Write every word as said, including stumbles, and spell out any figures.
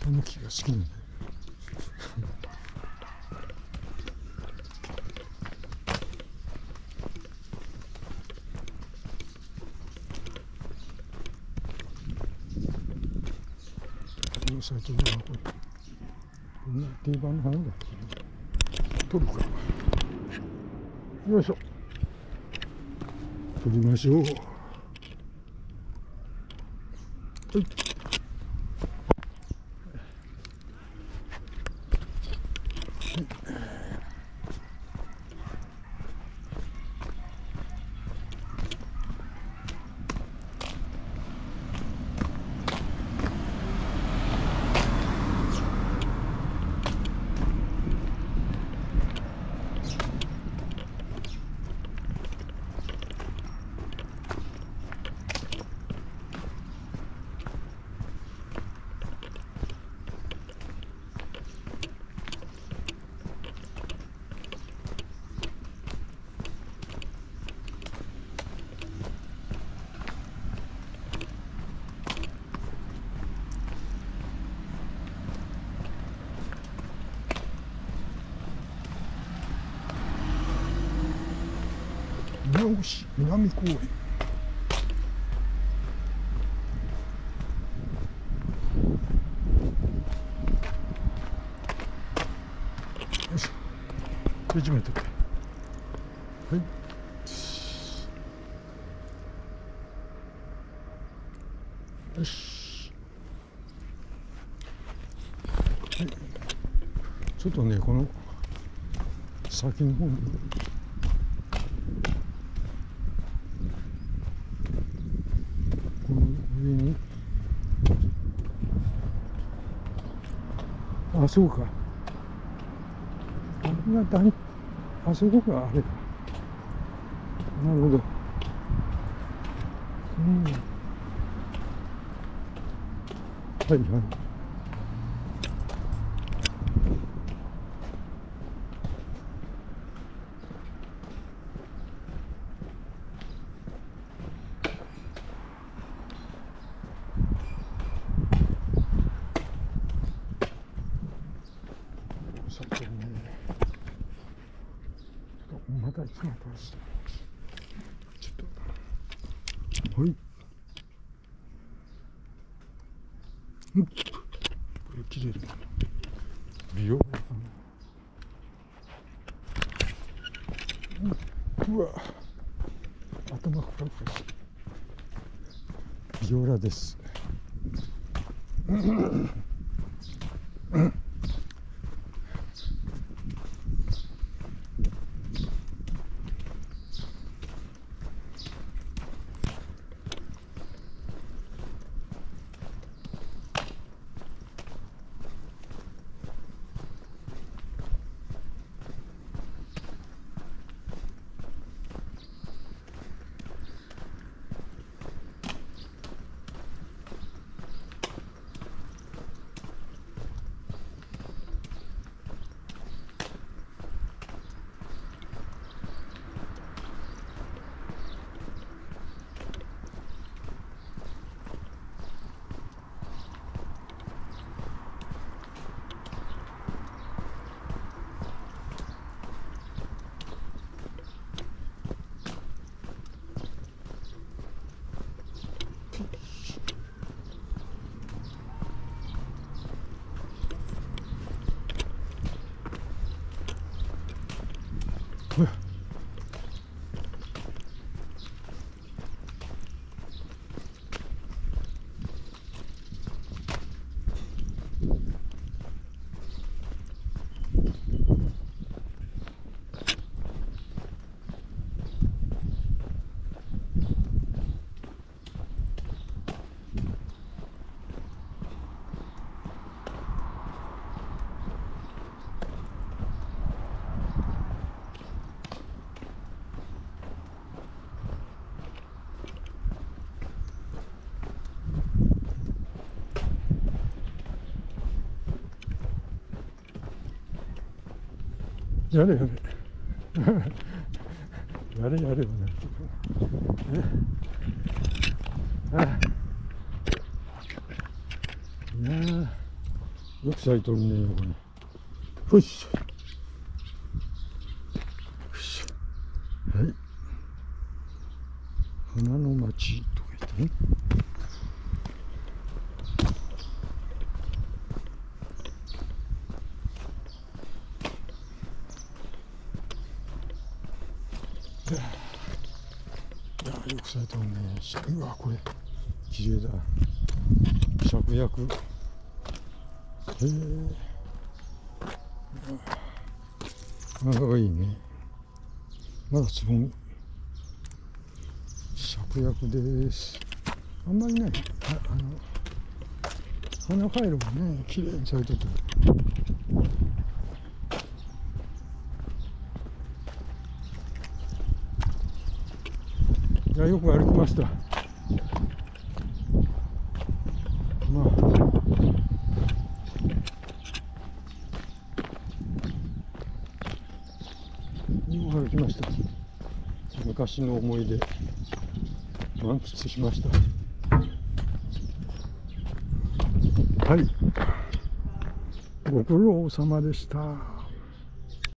この木が好きなんだよ。この先はこれこんな定番の花だ。取るか。よいしょ。取りましょう。はい。宮古市南公園。よいしょ。いちメートル。はい。よし。はい。ちょっとね、この先の方に。この上に。あ、そうか。あれが大、あそこがあれか。なるほど。うん。はいはい。さっきね、またいつも倒してちょっとはい。うん、これ切れるな。美容だな。うん、うわ、頭かかるかし。ビオラです。うんうん、やれやれやれやれよね。ああ、いやよく咲いとるね、これ。よいしょ。よいしょ。はい。花の町とか言ってね。いや、よく咲いてるね。うわ、これ綺麗だ。芍薬。へえ。ああ、いいね。まだつぼみ。芍薬です。あんまりね、あ、あの花回路がね、綺麗に咲いてて。いや、よく歩きました。まあ、よく歩きました。昔の思い出満喫しました。はい、ご苦労様でした。